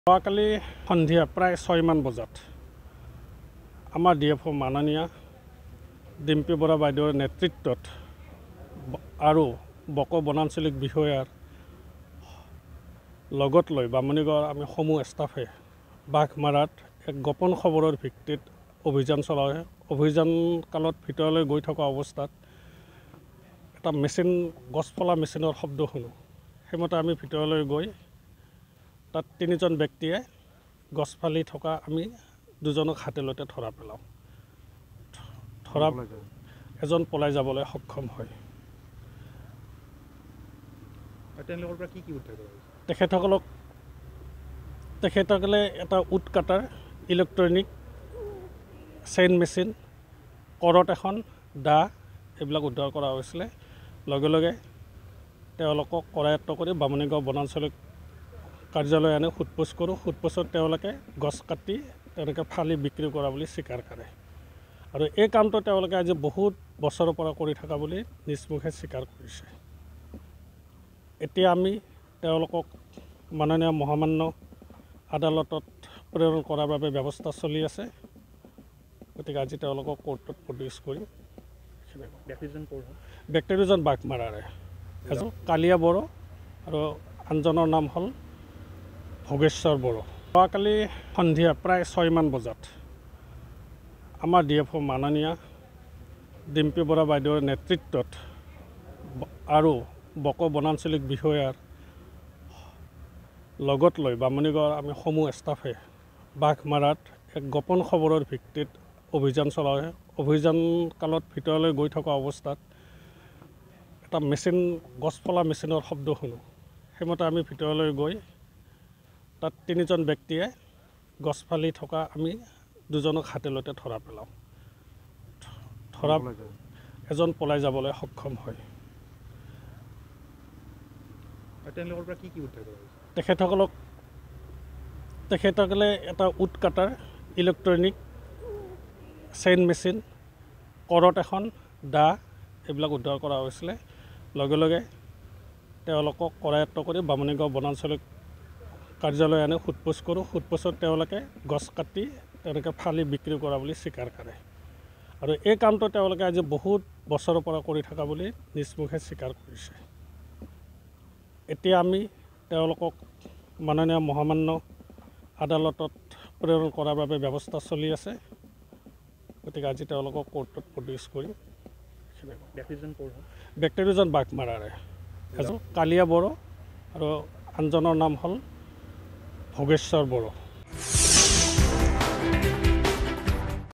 যোৱাকালি সন্ধিয়া প্ৰায় 6 মান বজাত আমাৰ ডিএফঅ মাননীয়া ডিম্পী বৰা বাইদেউৰ নেতৃত্বত আৰু বক বনাঞ্চলিক বিষয়াৰ লগত লৈ বামুণীগড় আমি সমূহ ষ্টাফে বাঘমাৰাত এক গোপন খবৰৰ ভিত্তিত অভিযান চলায়। অভিযান কালত ভিতৰলৈ গৈ থকা অৱস্থাত এটা মেচিন গছ ফলা মেচিনৰ শব্দ শুনো। সেইমতে আমি ভিতৰলৈ গৈ তাত 3জন ব্যক্তিয়ে গছ ফালি থকা আমি দুজনক হাতেলতে ধৰা পেলাওঁ। ধৰা এজন পলাই যাবলৈ সক্ষম হয়। তেখেতসকলে এটা wood cutter, electronic chain machine, কৰত এখন, দা এইবিলাক উদ্ধাৰ কৰা হৈছিলে। লগে লগে তেওঁলোকক কৰায়ত্ব কৰি বামুণীগড় বনাঞ্চলিক কাৰ্যালয় আনি সোধপোছ কৰোঁ। সোধপোছত তেওঁলোকে গছ কাটি তেনেকৈ ফালি বিক্ৰী কৰা বুলি স্বীকাৰ কৰে আৰু এই কামটো তেওঁলোকে আজি বহুত বছৰৰ পৰা কৰি থকা বুলি নিজ মুখে স্বীকাৰ কৰিছে। এতিয়া আমি তেওঁলোকক মাননীয় মহামান্য আদালতত প্ৰেৰণ কৰাৰ বাবে ব্যৱস্থা চলি আছে। গতিকে আজি তেওঁলোকক কোৰ্টত প্ৰডিউচ কৰিম। ব্যক্তি দুজন বাঘমাৰাৰে, এজন কালিয়া বড়ো আৰু আনজনৰ নাম হ'ল ভোগেশ্বৰ বড়ো। যোৱাকালি সন্ধিয়া প্ৰায় 6 মান বজাত আমাৰ ডিএফঅ মাননীয়া ডিম্পী বৰা বাইদেউৰ নেতৃত্বত আৰু বক বনাঞ্চলিক বিষয়াৰ লগত লৈ বামুণীগড় আমি সমূহ ষ্টাফে বাঘমাৰাত এক গোপন খবৰৰ ভিত্তিত অভিযান চলায়। অভিযান কালত ভিতৰলৈ গৈ থকা অৱস্থাত এটা মেচিন গছ ফলা মেচিনৰ শব্দ শুনো। সেইমতে আমি ভিতৰলৈ গৈ তাত 3জন ব্যক্তিয়ে গছ ফালি থকা আমি দুজনক হাতেলতে ধৰা পেলাওঁ। ধৰা এজন পলাই যাবলৈ সক্ষম হয়। তেখেতসকলে এটা wood cutter, electronic chain machine, কৰত এখন, দা এইবিলাক উদ্ধাৰ কৰা হৈছিলে। লগে লগে তেওঁলোকক কৰায়ত্ব কৰি বামুণীগড় বনাঞ্চলিক কাৰ্যালয় আনি সোধপোছ কৰোঁ। সোধপোছত তেওঁলোকে গছ কাটি তেনেকৈ ফালি বিক্ৰী কৰা বুলি স্বীকাৰ কৰে আৰু এই কামটো তেওঁলোকে আজি বহুত বছৰৰ পৰা কৰি থকা বুলি নিজ মুখে স্বীকাৰ কৰিছে। এতিয়া আমি তেওঁলোকক মাননীয় মহামান্য আদালতত প্ৰেৰণ কৰাৰ বাবে ব্যৱস্থা চলি আছে। গতিকে আজি তেওঁলোকক কোৰ্টত প্ৰডিউচ কৰিম। ব্যক্তি দুজন বাঘমাৰাৰে, এজন কালিয়া বড়ো আৰু আনজনৰ নাম হ'ল ভোগেশ্বৰ বড়ো।